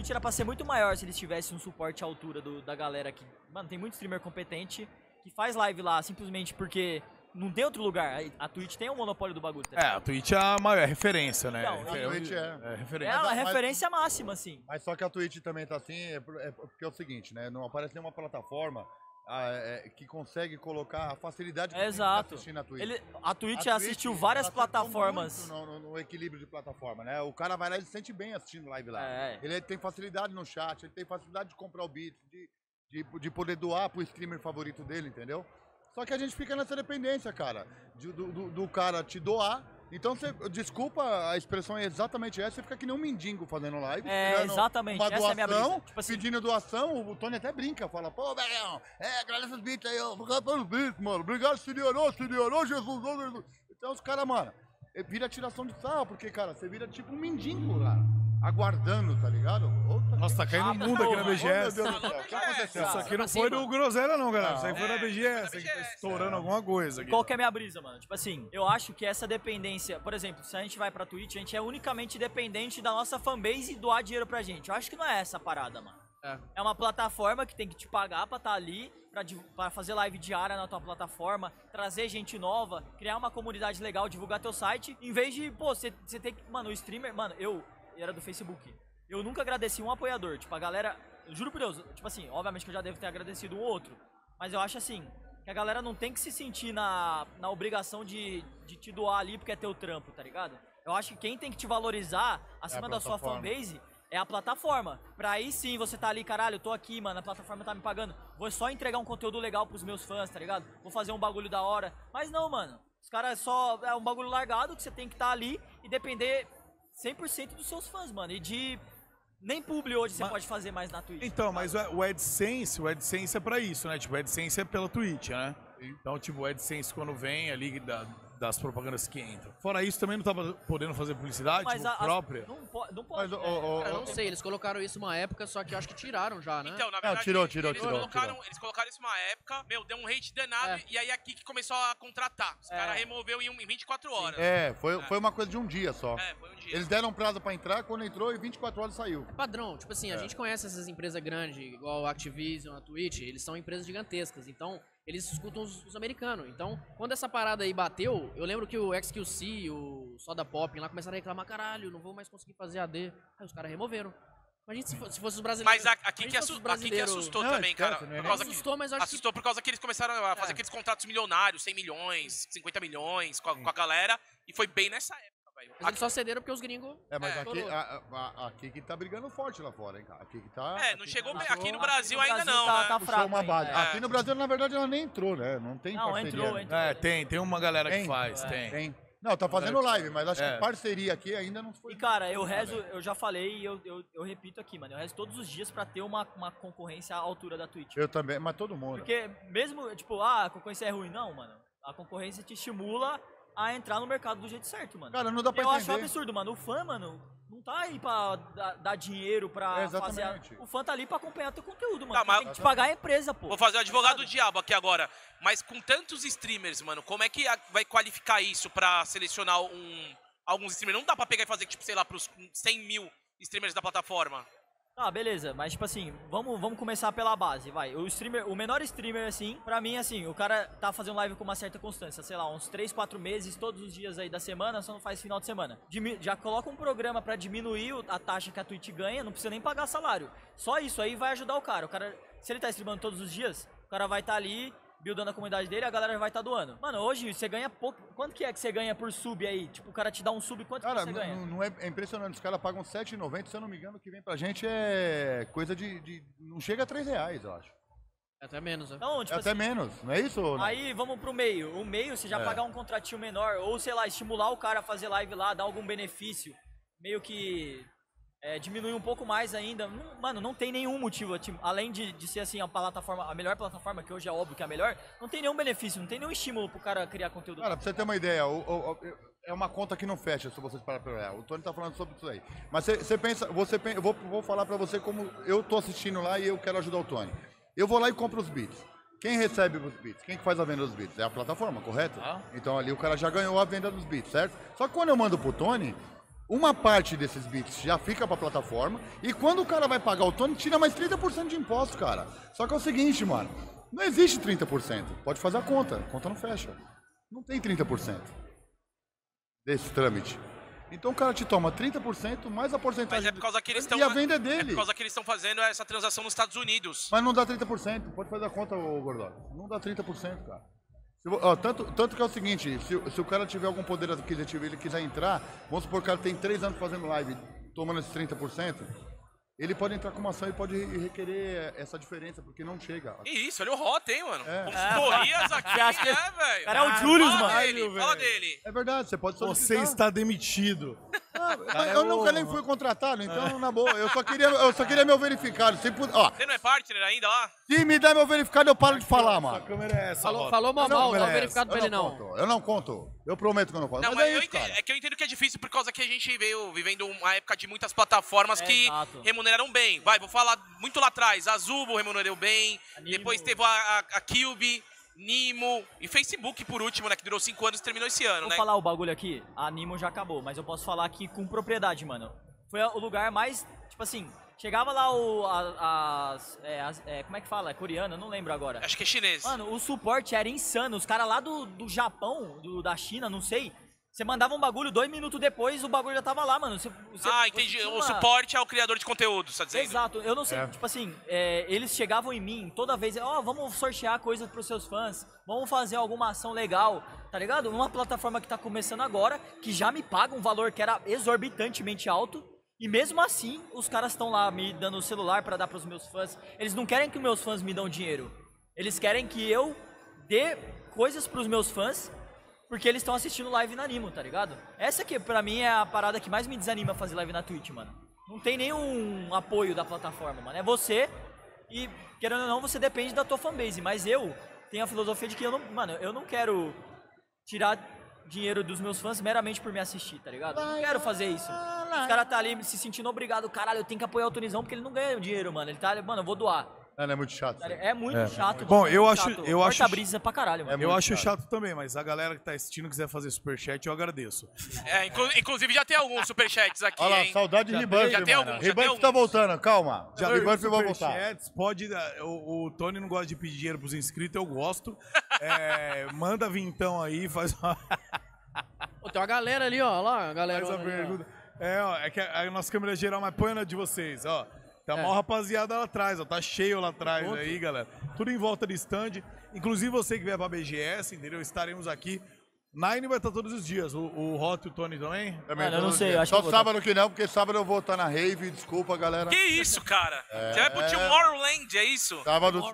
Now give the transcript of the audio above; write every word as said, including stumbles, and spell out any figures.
Twitch era pra ser muito maior se eles tivessem um suporte à altura do, da galera que... Mano, tem muito streamer competente que faz live lá simplesmente porque não tem outro lugar. A Twitch tem o monopólio do bagulho, tá É, a Twitch é a maior referência, né? Então, é, a Twitch é. é É referência. a mas- referência máxima, assim. Mas só que a Twitch também tá assim, é, por- é porque é o seguinte, né? Não aparece nenhuma plataforma ah, é, que consegue colocar a facilidade que É, tem de exato. assistir na Twitch. Ele, a Twitch A assistiu Twitch, várias ela acertou plataformas. muito No, no- no equilíbrio de plataforma, né? O cara vai lá e se sente bem assistindo live lá. É. Ele tem facilidade no chat, ele tem facilidade de comprar o beat, de, de, de poder doar pro streamer favorito dele, entendeu? Só que a gente fica nessa dependência, cara, de- do, do, do cara te doar. Então, você, desculpa, a expressão é exatamente essa, você fica que nem um mendigo fazendo live. É, pegando exatamente, Uma essa é a minha doação, brisa. Tipo assim- pedindo doação, o Tony até brinca, fala, pô, velhão, é, agradece os beats aí, ó, obrigado pelos beats, mano, obrigado, senhor, ô, senhor, ô, Jesus, ô, Jesus. Então, os caras, mano, é, vira tiração de sarro, porque, cara, você vira tipo um mendigo lá, aguardando, tá ligado? Outra Nossa, tá caindo Ah, um mundo aqui na porra. Oh, meu B G S. Deus do céu, o que aconteceu? Isso aqui não Pra foi cima. do Groselha, não, galera. Isso aí Não. foi da É, B G S. foi Aqui da tá B G S. estourando alguma coisa aqui. Qual que é a minha brisa, mano? Tipo assim, eu acho que essa dependência... Por exemplo, se a gente vai pra Twitch, a gente é unicamente dependente da nossa fanbase e doar dinheiro pra gente. Eu acho que não é essa a parada, mano. É. É uma plataforma que tem que te pagar pra estar ali, pra, div- pra fazer live diária na tua plataforma, trazer gente nova, criar uma comunidade legal, divulgar teu site. Em vez de, pô, você ter que... Mano, o streamer... Mano, eu era do Facebook. Eu nunca agradeci um apoiador. Tipo, a galera... Eu juro por Deus, tipo assim, obviamente que eu já devo ter agradecido um outro. Mas eu acho assim, que a galera não tem que se sentir na, na obrigação de, de te doar ali porque é teu trampo, tá ligado? Eu acho que quem tem que te valorizar acima da sua plataforma. fanbase é a plataforma. Pra aí sim você tá ali, caralho, eu tô aqui, mano, a plataforma tá me pagando. Vou só entregar um conteúdo legal pros meus fãs, tá ligado? Vou fazer um bagulho da hora. Mas não, mano. Os caras só... É um bagulho largado que você tem que estar ali e depender cem por cento dos seus fãs, mano. E de... Nem publi hoje você Mas- pode fazer mais na Twitch. Então, mas o o AdSense, o AdSense é pra isso, né? Tipo, o AdSense é pela Twitch, né? Então, tipo, o AdSense quando vem ali da- das propagandas que entram. Fora isso, também não tava podendo fazer publicidade, Mas tipo, a, as- própria. Não, po não pode. Mas, ô, né? ô, Cara, eu ô, não sei, eles colocaram isso uma época, só que eu acho que tiraram já, né? Então, na verdade, tirou, tirou, eles, tirou, colocaram, tirou. eles colocaram isso uma época, meu, deu um hate danado, É. e aí a Kik começou a contratar. Os É. caras removeu em, um- em vinte e quatro horas. É, foi, foi uma coisa de um dia só. É, foi um dia. Eles deram prazo pra entrar, quando entrou, em vinte e quatro horas saiu. Padrão, tipo assim, a gente conhece essas empresas grandes, igual a Activision, a Twitch, eles são empresas gigantescas, então eles escutam os, os americanos. Então, quando essa parada aí bateu, eu lembro que o X Q C, o Soda Pop lá começaram a reclamar, caralho, não vou mais conseguir fazer A D. Aí os caras removeram. Imagina se, fo- se fosse os brasileiros. Mas a, a, Kik, imagina se assu- fosse os a Kik brasileiros- assustou Não, também, esquece, cara. né? Por Nem causa que, assustou, mas eu acho que- assustou por causa que eles começaram a fazer É. aqueles contratos milionários, cem milhões, cinquenta milhões com a, com a galera, e foi bem nessa época, velho. Mas eles só cederam porque os gringos... É, mas É. aqui, a, a, a Kik tá brigando forte lá fora, hein, cara. A Kik tá... É, a não Kik chegou puxou- bem. Aqui no Aqui Brasil no ainda Brasil não, tá- né? tá puxou fraco uma ainda, base. é. Aqui no Brasil, na verdade, ela nem entrou, né? Não tem Não, parceria. entrou, né? entrou. É, tem, tem uma galera que Tem? faz, É. tem. Tem. Não, tá fazendo live, mas acho É. que parceria aqui ainda não foi. E cara, eu rezo, eu já falei e eu, eu, eu repito aqui, mano. Eu rezo todos os dias pra ter uma, uma concorrência à altura da Twitch. Eu também, mas todo mundo. Porque mesmo, tipo, ah, a concorrência é ruim, não, mano. A concorrência te estimula a entrar no mercado do jeito certo, mano. Cara, não dá pra eu acho entender. um absurdo, mano. O fã, mano, não tá aí pra dar, dar dinheiro pra É, fazer. A... exatamente. O fã tá ali pra acompanhar teu conteúdo, mano. Tá, Quem mas- tem que te pagar é a empresa, pô. Vou fazer o advogado do Tá diabo aqui agora. Mas com tantos streamers, mano, como é que a- vai qualificar isso pra selecionar um, alguns streamers? Não dá pra pegar e fazer, tipo, sei lá, pros cem mil streamers da plataforma. Tá, beleza, mas tipo assim, vamos, vamos começar pela base, vai. O streamer, o menor streamer, assim, pra mim, assim, o cara tá fazendo live com uma certa constância, sei lá, uns três, quatro meses, todos os dias aí da semana, só não faz final de semana. Dimi- já coloca um programa pra diminuir o- a taxa que a Twitch ganha, não precisa nem pagar salário. Só isso aí vai ajudar o cara. O cara, se ele tá streamando todos os dias, o cara vai estar ali buildando a comunidade dele, a galera vai estar doando. Mano, hoje você ganha pouco. Quanto que é que você ganha por sub aí? Tipo, o cara te dá um sub, quanto Cara, que você ganha? não, não é, é impressionante. Os caras pagam sete reais e noventa centavos, se eu não me engano, o que vem pra gente é coisa de. de- não chega a três reais, eu acho. Até menos, né? Então, É tipo até assim, menos, não é isso? ou não? aí vamos pro meio. O meio, você já É. pagar um contratinho menor, ou sei lá, estimular o cara a fazer live lá, dar algum benefício, meio que é, diminuir um pouco mais ainda. Não- mano, não tem nenhum motivo, tipo, além de, de ser assim a plataforma, a melhor plataforma, que hoje é óbvio que é a melhor, não tem nenhum benefício, não tem nenhum estímulo pro cara criar conteúdo. Cara, pra você ter uma ideia, o- o- o- é uma conta que não fecha, se vocês pararem pra olhar. O Tony tá falando sobre isso aí. Mas você, você pensa, você pensa, eu vou, vou falar pra você como eu tô assistindo lá e eu quero ajudar o Tony. Eu vou lá e compro os beats. Quem recebe os beats? Quem que faz a venda dos beats? É a plataforma, correto? Ah. Então ali o cara já ganhou a venda dos beats, certo? Só que quando eu mando pro Tony, uma parte desses bits já fica pra plataforma, e quando o cara vai pagar o Tony, tira mais trinta por cento de imposto, cara. Só que é o seguinte, mano, não existe trinta por cento. Pode fazer a conta, a conta não fecha. Não tem trinta por cento desse trâmite. Então o cara te toma trinta por cento mais a porcentagem. Mas é por causa que eles estão. E a venda é É dele. por causa que eles estão fazendo essa transação nos Estados Unidos. Mas não dá trinta por cento. Pode fazer a conta, ô Gordão. Não dá trinta por cento, cara. Se, ó, tanto, tanto que é o seguinte, se, se o cara tiver algum poder aquisitivo e ele quiser entrar, vamos supor que o cara tem três anos fazendo live, tomando esses trinta por cento, ele pode entrar com uma ação e pode requerer essa diferença, porque não chega. Que isso, olha o Rota, hein, mano? É. Como corrias aqui, Você acha que- né, velho? Cara, é o Julius, Fala mano. dele, Caralho, fala velho. dele. É verdade, você pode solicitar. Você está demitido. Ah, mas eu nunca nem fui contratado, então, na boa, eu só queria, eu só queria meu verificado. Se, pu- ó, Você não é partner ainda lá? se me der meu verificado, eu paro de falar, A mano. câmera é essa, Falou, Rota. falou mal, Não, mal, não merece. é verificado pra Eu ele não não. conto, eu não conto. Eu prometo que eu não conto. Não, mas mas é eu isso, entendo, cara. é que eu entendo que é difícil por causa que a gente veio vivendo uma época de muitas plataformas É, que exato. remuneraram bem. Vai, vou falar muito lá atrás. A Zubo remunerou bem, Nimo. depois teve a, a, a Cube, Nimo e Facebook por último, né? Que durou cinco anos e terminou esse ano, Vou né? falar o bagulho aqui, a Nimo já acabou, mas eu posso falar aqui com propriedade, mano. Foi o lugar mais, tipo assim, chegava lá o, a- as, é, as- é, como é que fala? É coreano? Eu não lembro agora. Acho que é chinês. Mano, o suporte era insano, os caras lá do, do Japão, do, da China, não sei, você mandava um bagulho, dois minutos depois o bagulho já tava lá, mano. Você, você- ah, você entendi. tinha O uma- suporte é o criador de conteúdo, tá dizendo? Exato, eu não sei, tipo assim, é, eles chegavam em mim toda vez, ó, vamos sortear coisas pros seus fãs, vamos fazer alguma ação legal, tá ligado? Uma plataforma que tá começando agora, que já me paga um valor que era exorbitantemente alto, e mesmo assim, os caras estão lá me dando o celular pra dar pros meus fãs, eles não querem que meus fãs me dão dinheiro, eles querem que eu dê coisas pros meus fãs, porque eles estão assistindo live na Nimo, tá ligado? Essa aqui, pra mim, é a parada que mais me desanima fazer live na Twitch, mano. Não tem nenhum apoio da plataforma, mano. É você e, querendo ou não, você depende da tua fanbase. Mas eu tenho a filosofia de que eu não... Mano, eu não quero tirar dinheiro dos meus fãs meramente por me assistir, tá ligado? Eu não quero fazer isso. Os caras tá ali se sentindo obrigado. Caralho, eu tenho que apoiar o Tonizão porque ele não ganha dinheiro, mano. Ele tá... Mano, eu vou doar. Não, é muito chato. isso aí. É muito chato. Bom, mano, é eu muito acho- chato. eu Corta acho- a brisa pra caralho, mano. É Eu muito acho chato. chato também, mas a galera que tá assistindo quiser fazer superchat, eu agradeço. É, inclu- inclusive já tem alguns superchats aqui, Olha lá, hein? saudade de Já Rebuff, já tem mano. alguns, já tem Rebuff tá alguns. voltando, calma. Já Rebuff veio vai voltar. superchats, pode. O, o Tony não gosta de pedir dinheiro pros inscritos, eu gosto. É, manda vintão aí, faz uma, Pô, tem uma galera ali, ó, lá, a galera. faz a ali, ó. pergunta. É, ó, é que a, a nossa câmera geral, mas põe na de vocês, ó. Tá É. mó rapaziada lá atrás, ó. Tá cheio lá atrás aí, galera. Tudo em volta do stand. Inclusive você que vier pra B G S, entendeu? Estaremos aqui. Nine vai estar todos os dias. O, o Hot e o Tony também. Também Mano, eu não todo sei, dia. eu acho Só que eu vou sábado que não, porque sábado eu vou estar na rave, desculpa, galera. Que isso, cara? Você vai pro Tomorrowland, é isso? Sábado,